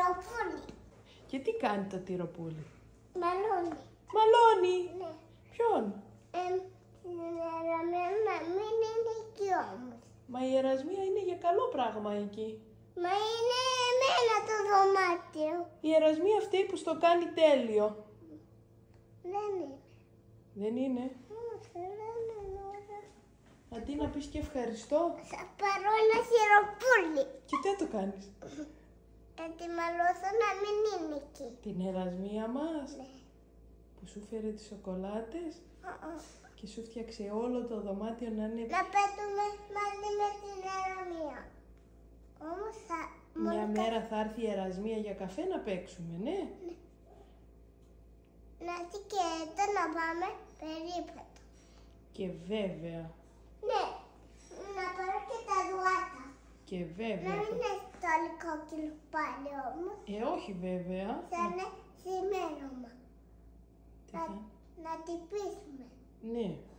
τυροπούλι. Και τι κάνει το τυροπούλι? Μαλώνει. Μαλώνει. Ναι. Ποιον? Μα μην είναι εκεί όμως. Μα η Ερασμία είναι για καλό πράγμα εκεί. Μα είναι εμένα το δωμάτιο. Η Ερασμία αυτή που στο κάνει τέλειο. Δεν είναι. Δεν είναι? Όχι, δεν είναι. Αντί να πεις και ευχαριστώ. Θα πάρω ένα χειροπούλι. Και τι το κάνεις? Να τη μαλώσω να μην είναι εκεί. Την Ερασμία μας? Ναι. Που σου φέρε τις σοκολάτες και σου φτιάξε όλο το δωμάτιο να είναι... Να πέτουμε μαζί με την Ερασμία. Όμως θα... Μια μέρα θα έρθει η Ερασμία για καφέ να παίξουμε, ναι? Να έρθει και εδώ να πάμε περίπατο. Και βέβαια. Ναι, να πάρω και τα δουάτα. Και Να βέβαια. μην είναι στο κόκκινο πάλι όμως. Όχι βέβαια. Θα είναι σημέρωμα. Τι θα... Να τυπήσουμε. Ναι.